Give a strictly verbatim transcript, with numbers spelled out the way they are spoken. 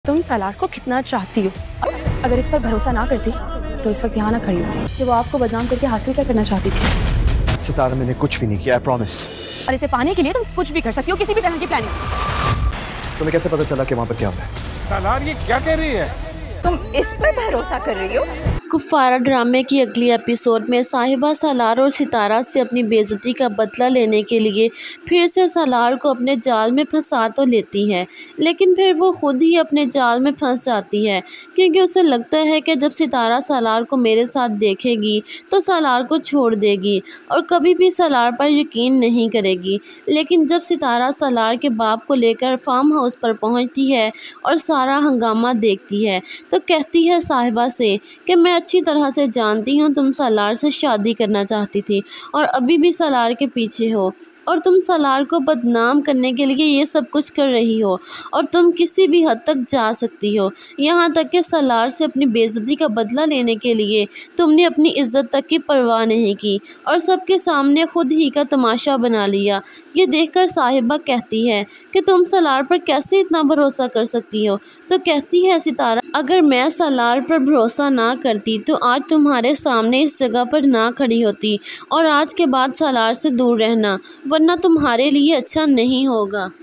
तुम सलार को कितना चाहती हो। अगर इस पर भरोसा ना करती तो इस वक्त यहाँ ना खड़ी होती कि वो आपको बदनाम करके हासिल क्या करना चाहती थी। सितारा, मैंने कुछ भी नहीं किया, आई प्रॉमिस। और इसे पाने के लिए तुम कुछ भी कर सकती हो, किसी भी तरह की प्लानिंग। तुम्हें कैसे पता चला कि वहाँ पर क्या हुआ है? सलार ये क्या कह रही है? तुम इस पर भरोसा कर रही हो? कुफ्फारा ड्रामे की अगली एपिसोड में साहिबा सलार और सितारा से अपनी बेइज्जती का बदला लेने के लिए फिर से सलार को अपने जाल में फंसा तो लेती है, लेकिन फिर वो खुद ही अपने जाल में फंस जाती है, क्योंकि उसे लगता है कि जब सितारा सलार को मेरे साथ देखेगी तो सलार को छोड़ देगी और कभी भी सलार पर यकीन नहीं करेगी। लेकिन जब सितारा सलार के बाप को लेकर फार्म हाउस पर पहुंचती है और सारा हंगामा देखती है तो कहती है साहिबा से कि मैं अच्छी तरह से जानती हूँ तुम सलार से शादी करना चाहती थी और अभी भी सलार के पीछे हो और तुम सलार को बदनाम करने के लिए ये सब कुछ कर रही हो और तुम किसी भी हद तक जा सकती हो, यहाँ तक कि सलार से अपनी बेइज्जती का बदला लेने के लिए तुमने अपनी इज्जत तक की परवाह नहीं की और सबके सामने खुद ही का तमाशा बना लिया। ये देखकर साहिबा कहती है कि तुम सलार पर कैसे इतना भरोसा कर सकती हो। तो कहती है सितारा, अगर मैं सलार पर भरोसा ना करती तो आज तुम्हारे सामने इस जगह पर ना खड़ी होती और आज के बाद सलार से दूर रहना, वरना तुम्हारे लिए अच्छा नहीं होगा।